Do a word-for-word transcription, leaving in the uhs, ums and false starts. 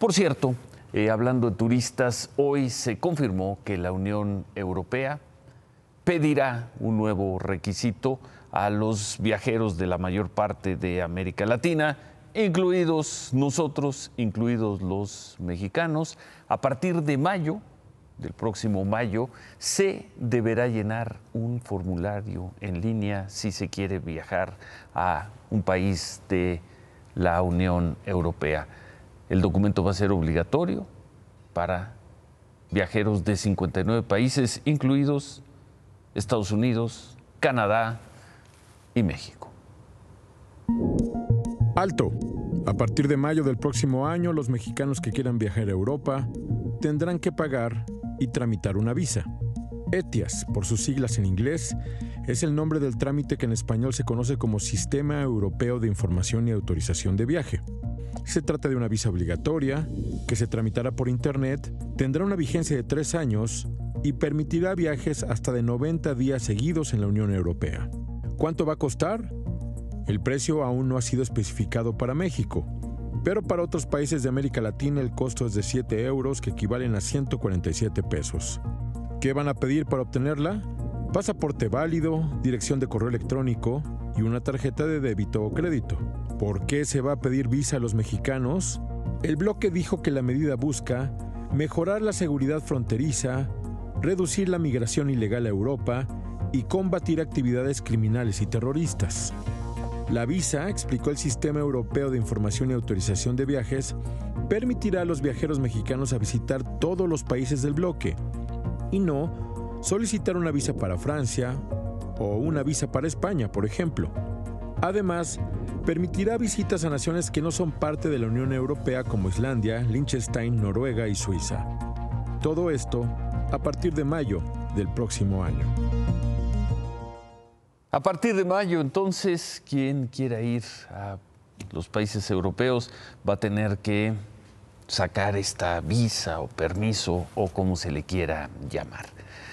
Por cierto, eh, hablando de turistas, hoy se confirmó que la Unión Europea pedirá un nuevo requisito a los viajeros de la mayor parte de América Latina, incluidos nosotros, incluidos los mexicanos. A partir de mayo, del próximo mayo, se deberá llenar un formulario en línea si se quiere viajar a un país de la Unión Europea. El documento va a ser obligatorio para viajeros de cincuenta y nueve países, incluidos Estados Unidos, Canadá y México. Alto. A partir de mayo del próximo año, los mexicanos que quieran viajar a Europa tendrán que pagar y tramitar una visa. ETIAS, por sus siglas en inglés, es el nombre del trámite que en español se conoce como Sistema Europeo de Información y Autorización de Viaje. Se trata de una visa obligatoria que se tramitará por Internet, tendrá una vigencia de tres años y permitirá viajes hasta de noventa días seguidos en la Unión Europea. ¿Cuánto va a costar? El precio aún no ha sido especificado para México, pero para otros países de América Latina el costo es de siete euros, que equivalen a ciento cuarenta y siete pesos. ¿Qué van a pedir para obtenerla? Pasaporte válido, dirección de correo electrónico y una tarjeta de débito o crédito. ¿Por qué se va a pedir visa a los mexicanos? El bloque dijo que la medida busca mejorar la seguridad fronteriza, reducir la migración ilegal a Europa y combatir actividades criminales y terroristas. La visa, explicó el Sistema Europeo de Información y Autorización de Viajes, permitirá a los viajeros mexicanos a visitar todos los países del bloque y no solicitar una visa para Francia o una visa para España, por ejemplo. Además, permitirá visitas a naciones que no son parte de la Unión Europea como Islandia, Liechtenstein, Noruega y Suiza. Todo esto a partir de mayo del próximo año. A partir de mayo, entonces, quien quiera ir a los países europeos va a tener que sacar esta visa o permiso o como se le quiera llamar.